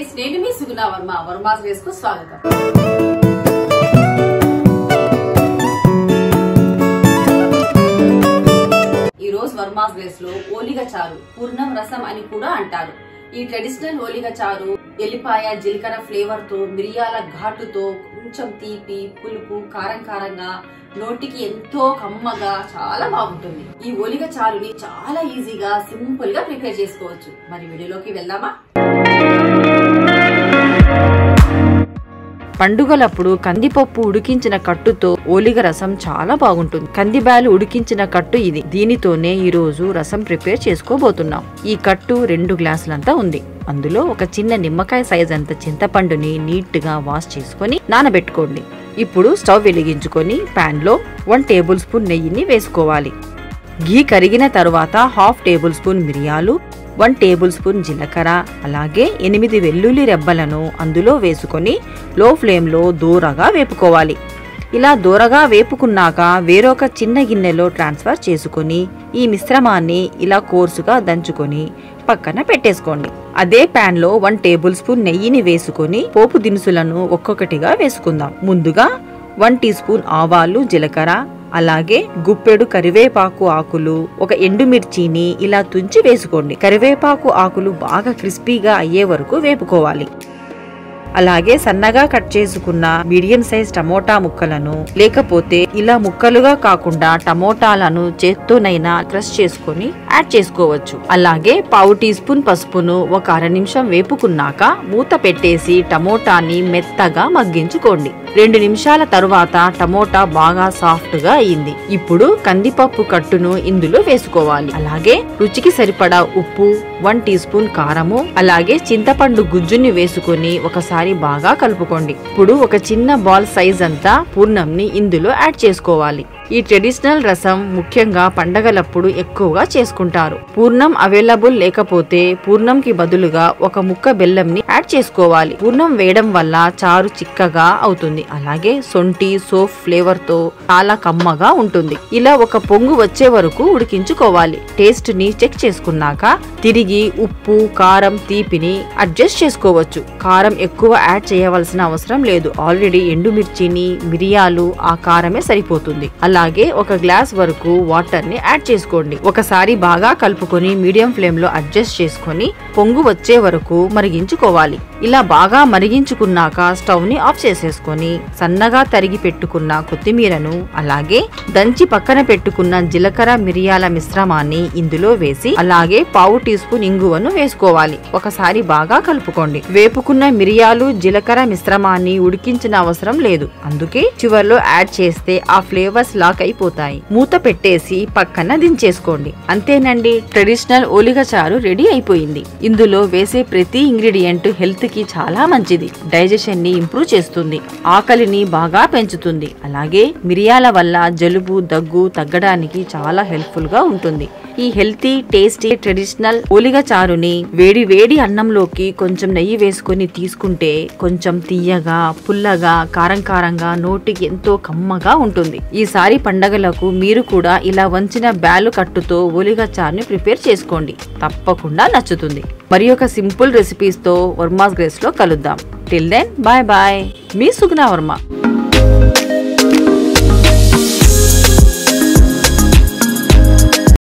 Friends, నేను మీ Suguna Varma. Varma's grace కు స్వాగతం. ఈ రోజు వర్మాస్ గ్రేస్ లో ఓలిగ చారు, పూర్ణం రసం అని కూడా అంటారు. ఈ ట్రెడిషనల్ ఓలిగ చారు ఎల్లిపాయ జీలకర్ర ఫ్లేవర్ తో, మిరియాల ఘాటుతో, కొంచెం తీపి పులుపు కారం కారంగా, నోటికి ఎంతో కమ్మగా చాలా బాగుంటుంది. ఈ ఓలిగ చారుని చాలా ఈజీగా సింపుల్ గా ప్రిపేర్ చేసుకోవచ్చు. మరి వీడియోలోకి వెళ్దామా? పండుగలప్పుడు కందిపప్పు ఉడికించిన కట్టుతో ఓలిగ రసం చాలా బాగుంటుంది. కందిబ్యాలు ఉడికించిన కట్టు ఇది. దీనితోనే ఈ రోజు రసం ప్రిపేర్ చేసుకోబోతున్నాం. ఈ కట్టు 2 గ్లాసులంతా ఉంది. అందులో ఒక చిన్న నిమ్మకాయ సైజ్ అంత చింతపండుని నీట్ గా వాష్ చేసుకొని నానబెట్టుకోండి. ఇప్పుడు స్టవ్ వెలిగించుకొని పాన్ లో 1 టేబుల్ స్పూన్ నెయ్యిని వేసుకోవాలి. ఘీ కరిగిన తరువాత 1/2 టేబుల్ స్పూన్ మిరియాలు, 1 టేబుల్ స్పూన్ జీలకర్ర, అలాగే 8 వెల్లుల్లి రెబ్బలను అందులో వేసుకొని లో ఫ్లేమ్ లో దూరగా వేపుకోవాలి. ఇలా దూరగా వేపుకున్నాక వేరొక చిన్న గిన్నెలో ట్రాన్స్ఫర్ చేసుకొని ఈ మిశ్రమాన్ని ఇలా కోర్సుగా దంచుకొని పక్కన పెట్టేసుకోండి. అదే పాన్ లో 1 టేబుల్ స్పూన్ నెయ్యిని వేసుకొని పోపు దినుసులను ఒక్కొక్కటిగా వేసుకుందాం. ముందుగా 1 టీ స్పూన్ ఆవాలు, జీలకర్ర, అలాగే గుప్పెడు కరివేపాకు ఆకులు, ఒక ఎండుమిర్చిని ఇలా తుంచి వేసుకోండి. కరివేపాకు ఆకులు బాగా క్రిస్పీగా అయ్యే వరకు వేపుకోవాలి. అలాగే సన్నగా కట్ చేసుకున్న మీడియం సైజ్ టమోటా ముక్కలను, లేకపోతే ఇలా ముక్కలుగా కాకుండా టమోటాలను చేత్తోనైనా క్రష్ చేసుకొని యాడ్ చేసుకోవచ్చు. అలాగే 1/2 టీ స్పూన్ పసుపును ఒక 1/2 నిమిషం వేపుకున్నాక మూత పెట్టేసి టమోటాని మెత్తగా మగ్గించుకోండి. 2 నిమిషాల తరువాత టమోటా బాగా సాఫ్ట్ గా అయింది. ఇప్పుడు కందిపప్పు కట్టును ఇందులో వేసుకోవాలి. అలాగే రుచికి సరిపడా ఉప్పు, 1 టీ స్పూన్ కారము, అలాగే చింతపండు గుజ్జుని వేసుకొని ఒకసారి బాగా కలుపుకోండి. ఇప్పుడు ఒక చిన్న బాల్ సైజ్ అంతా పూర్ణంని ఇందులో యాడ్ చేసుకోవాలి. ఈ ట్రెడిషనల్ రసం ముఖ్యంగా పండగలప్పుడు ఎక్కువగా చేసుకుంటారు. పూర్ణం అవైలబుల్ లేకపోతే పూర్ణంకి బదులుగా ఒక ముక్క బెల్లంని యాడ్ చేసుకోవాలి. పూర్ణం వేయడం వల్ల చారు చిక్కగా అవుతుంది. అలాగే సొంటి సోప్ ఫ్లేవర్ తో చాలా కమ్మగా ఉంటుంది. ఇలా ఒక పొంగు వచ్చే వరకు ఉడికించుకోవాలి. టేస్ట్ ని చెక్ చేసుకున్నాక తిరిగి ఉప్పు, కారం, తీపిని అడ్జస్ట్ చేసుకోవచ్చు. కారం ఎక్కువ యాడ్ చేయవలసిన అవసరం లేదు. ఆల్రెడీ ఎండుమిర్చిని, మిరియాలు, ఆ కారమే సరిపోతుంది. అలాగే ఒక గ్లాస్ వరకు వాటర్ ని యాడ్ చేసుకోండి. ఒకసారి బాగా కలుపుకొని మీడియం ఫ్లేమ్ లో అడ్జస్ట్ చేసుకొని పొంగు వచ్చే వరకు మరిగించుకోవాలి. ఇలా బాగా మరిగించుకున్నాక స్టవ్ ని ఆఫ్ చేసేసుకొని సన్నగా తరిగి పెట్టుకున్న కొత్తిమీరను, అలాగే దంచి పక్కన పెట్టుకున్న జీలకర్ర మిరియాల మిశ్రమాన్ని ఇందులో వేసి అలాగే 1/2 టీ స్పూన్ ఇంగువను వేసుకోవాలి. ఒకసారి బాగా కలుపుకోండి. వేపుకున్న మిరియాలు, జీలకర్ర మిశ్రమాన్ని ఉడికించిన అవసరం లేదు. అందుకే చివర్లో యాడ్ చేస్తే ఆ ఫ్లేవర్స్ లాక్ అయిపోతాయి. మూత పెట్టేసి పక్కన దించేసుకోండి. అంతేనండి, ట్రెడిషనల్ ఓలిగ చారు రెడీ అయిపోయింది. ఇందులో వేసే ప్రతి ఇంగ్రీడియంట్ హెల్త్ కి చాలా మంచిది. డైజెషన్ ని ఇంప్రూవ్ చేస్తుంది, ఆకలిని బాగా పెంచుతుంది. అలాగే మిరియాల వల్ల జలుబు, దగ్గు తగ్గడానికి చాలా హెల్ప్ఫుల్ గా ఉంటుంది. ఈ హెల్తీ టేస్టీ ట్రెడిషనల్ ఓలిగ చారుని వేడి వేడి అన్నంలోకి కొంచెం నెయ్యి వేసుకొని తీసుకుంటే కొంచెం తీయగా, పుల్లగా, కారం కారంగా, నోటికి ఎంతో కమ్మగా ఉంటుంది. ఈసారి పండగలకు మీరు కూడా ఇలా వంచిన బ్యాలు కట్టుతో ఓలిగ చారుని ప్రిపేర్ చేసుకోండి. తప్పకుండా నచ్చుతుంది. మరి ఒక సింపుల్ రెసిపీస్ తో వర్మాస్ గ్రేస్ లో కలుద్దాం. Till then bye bye. మీ సుగుణ వర్మ.